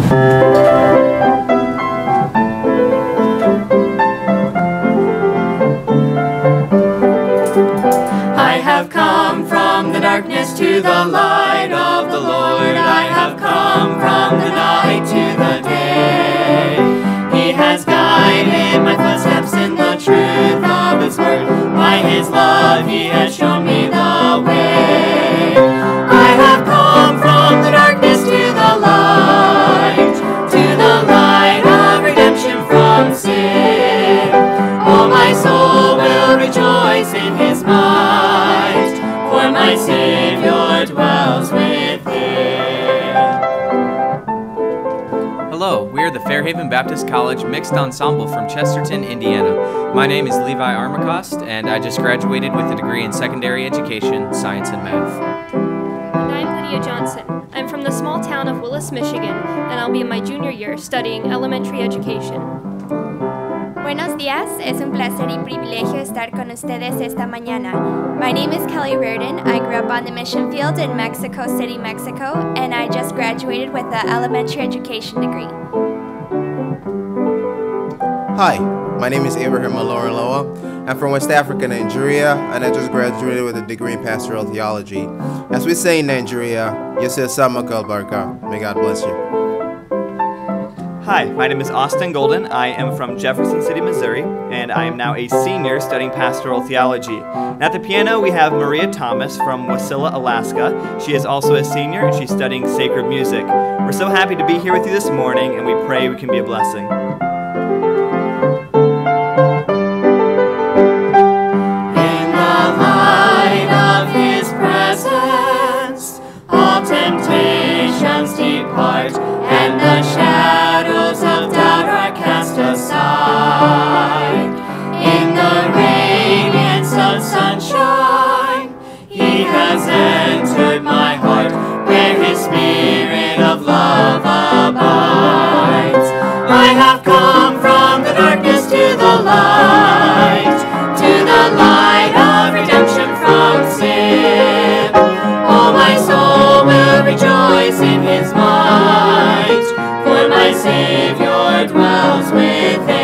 I have come from the darkness to the light of the Lord. I have come from the night to the day. He has guided my footsteps in the truth of His word. By His love He has shown me the way. I have come from the darkness to the light of redemption from sin. Oh, my soul will rejoice in His might, for my Savior dwells within. Hello, we are the Fairhaven Baptist College Mixed Ensemble from Chesterton, Indiana. My name is Levi Armacost, and I just graduated with a degree in secondary education, science and math. And I'm Lydia Johnson. I'm from the small town of Willis, Michigan, and I'll be in my junior year studying elementary education. Buenos días, es un placer y privilegio estar con ustedes esta mañana. My name is Kelly Reardon. I grew up on the mission field in Mexico City, Mexico, and I just graduated with an elementary education degree. Hi, my name is Abraham Aloran-Loa. I'm from West Africa, Nigeria, and I just graduated with a degree in pastoral theology. As we say in Nigeria, Yosef Samakal Barka. May God bless you. Hi, my name is Austin Golden. I am from Jefferson City, Missouri, and I am now a senior studying pastoral theology. And at the piano, we have Maria Thomas from Wasilla, Alaska. She is also a senior, and she's studying sacred music. We're so happy to be here with you this morning, and we pray we can be a blessing. In the light of His presence, all temptations depart, and the shadows of doubt are cast aside. In the radiance of sunshine, He has entered my heart, where His spirit of love abides. I have come from the darkness to the light of redemption from sin. Oh, my soul will rejoice in His might, for my Savior dwells within.